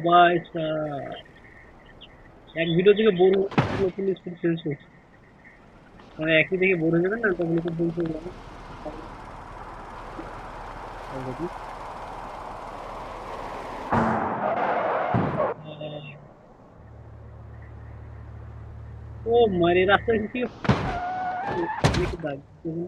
ভাই সাব, এক ভিডিও থেকে বোর নতুন স্পিড চেঞ্জ করছে, মানে একই থেকে বোর হয়ে যাবেন না, তখন নতুন চেঞ্জ হয়ে যাবে। ও মারে রাস্তায় কিছু দেখে দাগ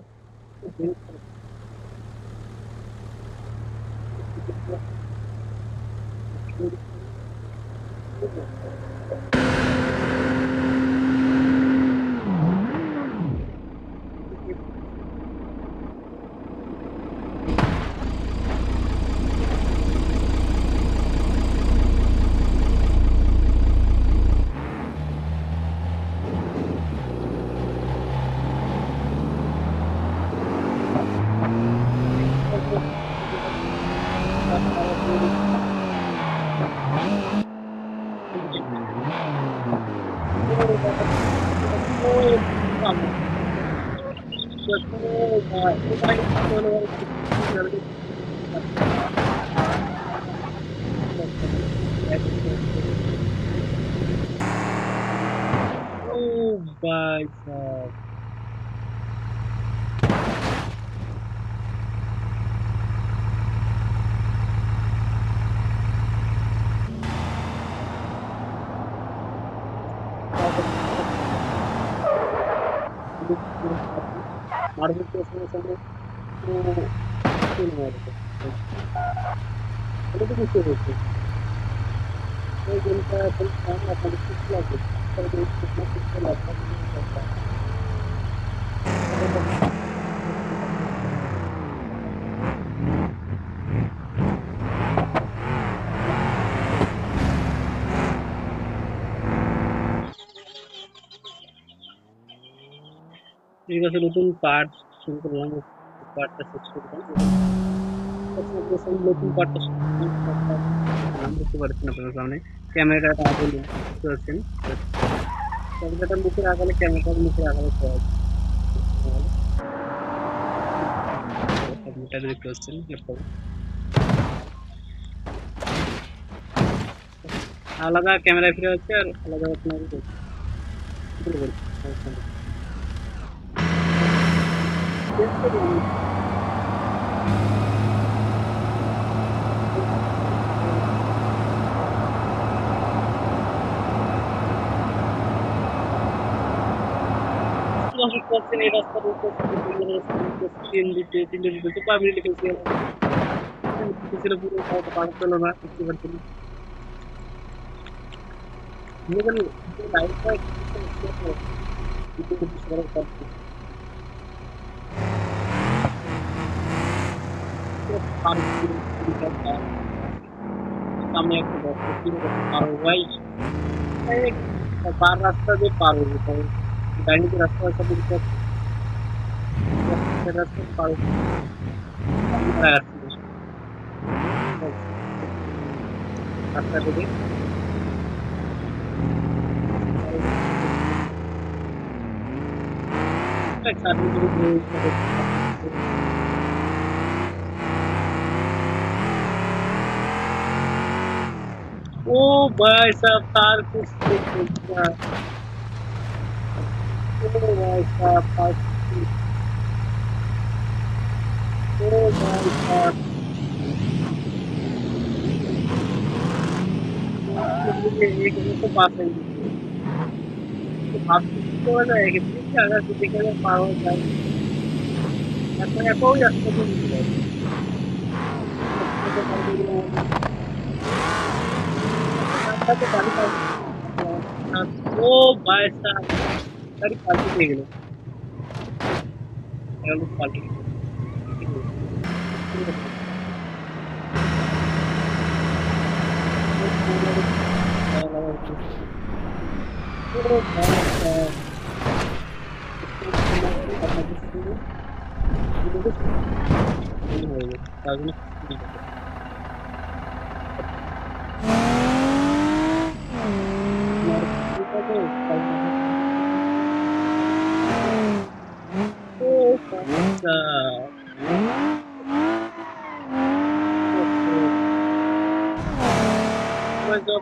ओ भाई साहब, मार्बल के समय तो खेल मारे थे, तो कुछ होते तो जिनका कोई काम आता है कुछ लगे पर वो कितना कुछ लगता नहीं करता। ঠিক আছে, নতুন পার্ট শুরু করলাম, পার্টটা শেষ করলাম। নতুন পার্টটা নাম দেখতে পাচ্ছেন আপনাদের সামনে, ক্যামেরাটা আগে বুঝতে পারছেন, ক্যামেরাটা মুখের আগালে ক্যামেরাটা মুখের আগালে সহজ মিটার দেখতে পাচ্ছেন ল্যাপটপ আলাদা ক্যামেরা ফিরে হচ্ছে আর আলাদা আপনার করছেন এই রাস্তার উপর তিনটে দিতে পারমিট লিখেছি ছিল পুরো পার পেল না বুঝতে পারছেন লাইফটা সামনে একটা পারো ভাই, পার রাস্তা দিয়ে পার হয়ে যেতে হবে, ডাইনিতে রাস্তা আছে রাস্তা পার রাস্তা থেকে ओ भाई साहब तार कुछ ओ भाई साहब ओ भाई साहब एक तो पास है तो आप तो वाला है कि पीछे अगर किसी का पार हो जाए ऐसा कोई रास्ता नहीं है ओ भाई साहब गाड़ी पार्टी दे गए पार्टी मैं जब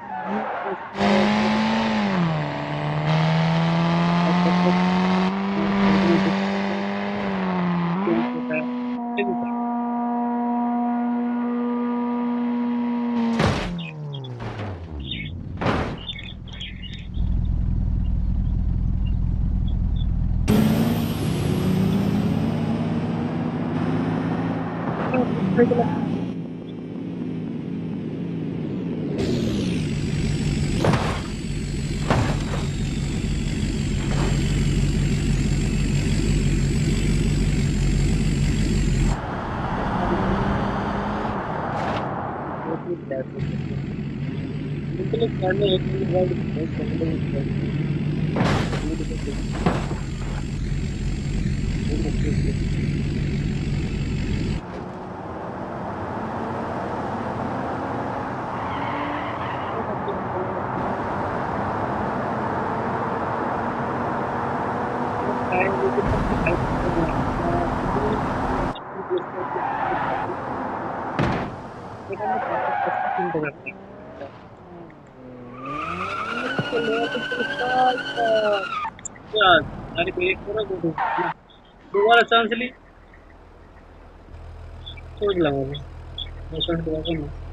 अरे ब्रेक करो दोबारा चांस ली सोच लगा मैं दोबारा